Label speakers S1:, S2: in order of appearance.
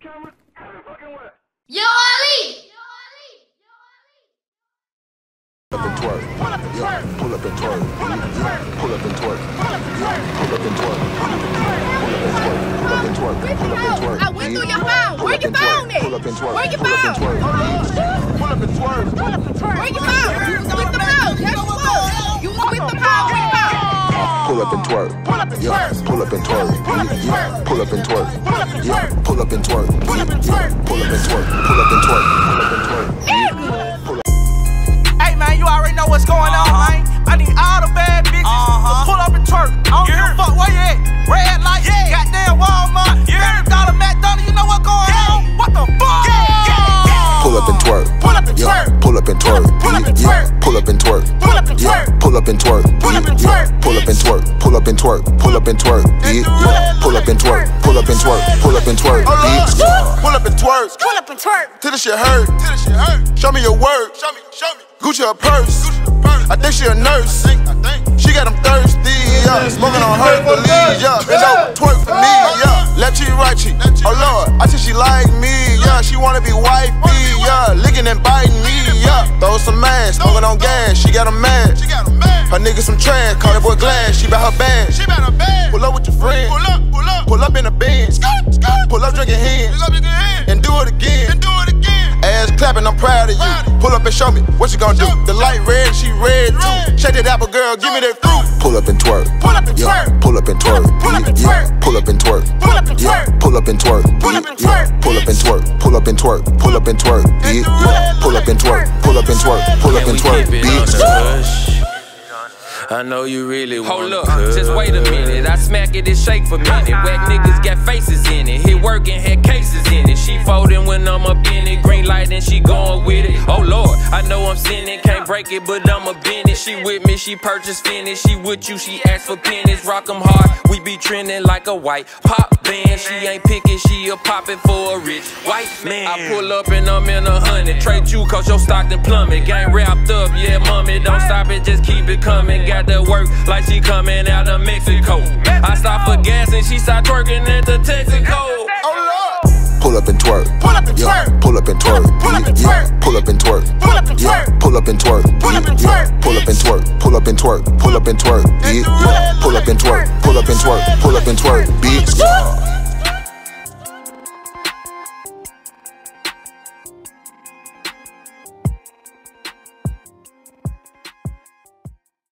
S1: cameras every fucking way.
S2: Yo, Ali!
S3: Pull up and twerk. Yeah, pull up and twerk. Yeah, pull up and twerk. Yeah, pull up and twerk. Pull up and twerk. Pull up and twerk.
S4: I went through your phone. Where your phone at?
S3: Pull up and twerk.
S4: Where your
S3: Pull up and
S4: phone?
S3: twerk. Pull up and twerk.
S4: Pull up and twerk. Where your phone? You was with the phone. Yes, you was. You was with the phone. Where your phone?
S3: Pull up and twerk. Pull up and twerk. Pull up and twerk. Pull up and twerk. Pull up and twerk. Pull up and twerk. Pull up and twerk. Pull up and twerk. Pull up and twerk. Pull up and twerk.
S5: Hey man, you already know what's going on, man. I need all the bad bitches to pull up and twerk. I don't give a fuck where you at. Red light, goddamn Walmart, $30 McDonald's. You know what's going on? What the fuck?
S3: Pull up and twerk. Pull up and twerk. Pull up and twerk. Pull up and twerk. Pull up and twerk. Pull up and twerk. Pull up and twerk. Pull up and twerk. Pull up and twerk. Pull up and twerk. Pull up and twerk. Pull up and twerk. Pull up and twerk. Pull up and twerk. Pull up and twerk.
S4: Pull up and twerk.
S3: Till the shit hurt. Show me your work. Show me. Gucci her purse. I think she a nurse. She got them thirsty, yeah. Smoking on her believe, yeah. Bend over, twerk for me, yeah. Left cheek, right cheek. Oh Lord, I think she like me, yeah. She wanna be wifey, yeah. Licking and biting me, yeah. Throw some ass, smoking on gas. She got a man. Her nigga some trash, call that boy Glass. She bout her band. Pull up with your friend. Pull up in a Benz. Pull up drinking hands. And do it again. Ass clapping, I'm proud of you. Pull up and show me what you gon' do. The light red, she red too. Shake that apple, girl, give me that fruit. Pull up and twerk. Pull up and twerk. Pull up and twerk. Pull up and twerk. Pull up and twerk. Pull up and twerk. Pull up and twerk. Pull up and twerk. Pull up and twerk. Pull up and twerk. Pull up and twerk. Pull up and twerk. Pull up and twerk. Pull up and twerk.
S6: I know you really want to. Hold up, just wait a minute. I smack it and shake for a minute. Whack niggas got faces in it. Hit work and had cases in it. She folding when I'm up in it. Green light and she going with it. Oh Lord, I know I'm sinning. Can't break it, but I'm a bend it. She with me, she purchased finish. She with you, she asked for pennies. Rock 'em hard, we be trending like a white pop band. She ain't picking, she a poppin' for a rich white man. I pull up and I'm in 100. Trade you cause your Stockton plummet. Gang wrapped up, yeah, mommy. Don't stop it, just keep it coming. Got to work like she coming out of Mexico. I stop for gas and she start twerking at the Texaco.
S3: Oh Lord. Pull up and twerk. Pull up and twerk. Pull up and twerk. Pull up and twerk. Pull up and twerk. Pull up and twerk. Pull up and twerk. Pull up and twerk. Pull up and twerk. Pull up and twerk. Pull up and twerk. Pull up and twerk. Pull up and twerk. Pull up and twerk.